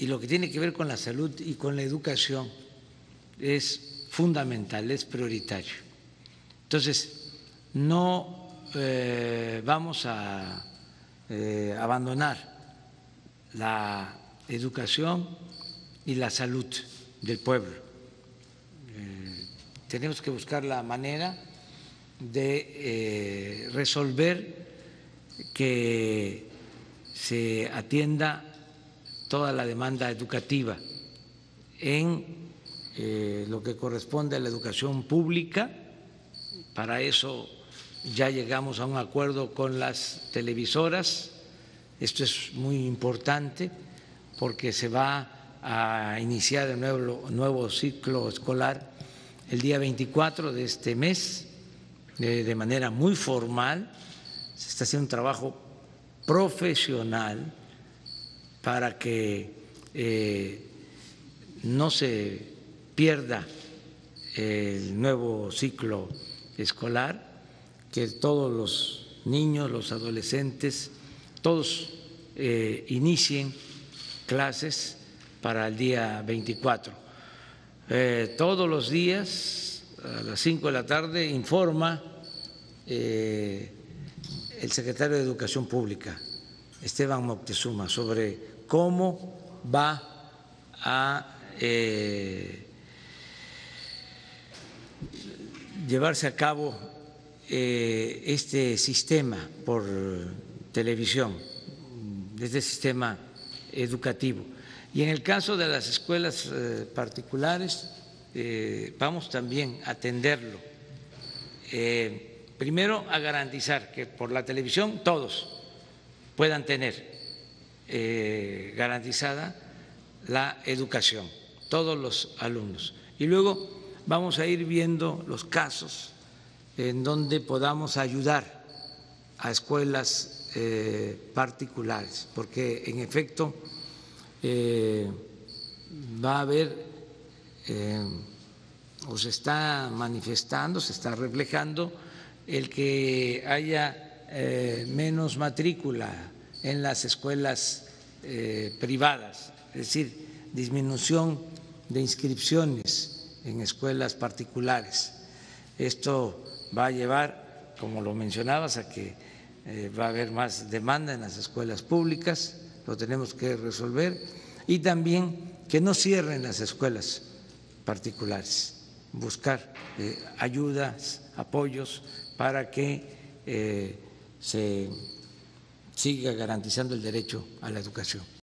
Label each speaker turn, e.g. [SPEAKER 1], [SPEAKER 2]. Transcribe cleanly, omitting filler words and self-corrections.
[SPEAKER 1] y lo que tiene que ver con la salud y con la educación es fundamental, es prioritario. Entonces, no vamos a abandonar la educación y la salud del pueblo. Tenemos que buscar la manera de resolver que se atienda toda la demanda educativa en lo que corresponde a la educación pública. Para eso ya llegamos a un acuerdo con las televisoras. Esto es muy importante porque se va a iniciar el nuevo ciclo escolar el día 24 de este mes, de manera muy formal. Se está haciendo un trabajo profesional para que no se pierda el nuevo ciclo escolar, que todos los niños, los adolescentes, todos inicien clases para el día 24. Todos los días a las 5 de la tarde informa el secretario de Educación Pública, Esteban Moctezuma, sobre cómo va a llevarse a cabo este sistema por televisión, este sistema educativo. Y en el caso de las escuelas particulares, vamos también a atenderlo. Primero, a garantizar que por la televisión todos puedan tener garantizada la educación, todos los alumnos. Y luego vamos a ir viendo los casos en donde podamos ayudar a escuelas particulares, porque en efecto va a haber o se está manifestando, se está reflejando el que haya menos matrícula en las escuelas privadas, es decir, disminución de inscripciones en escuelas particulares. Esto va a llevar, como lo mencionabas, a que va a haber más demanda en las escuelas públicas, lo tenemos que resolver, y también que no cierren las escuelas particulares, buscar ayudas, apoyos para que se siga garantizando el derecho a la educación.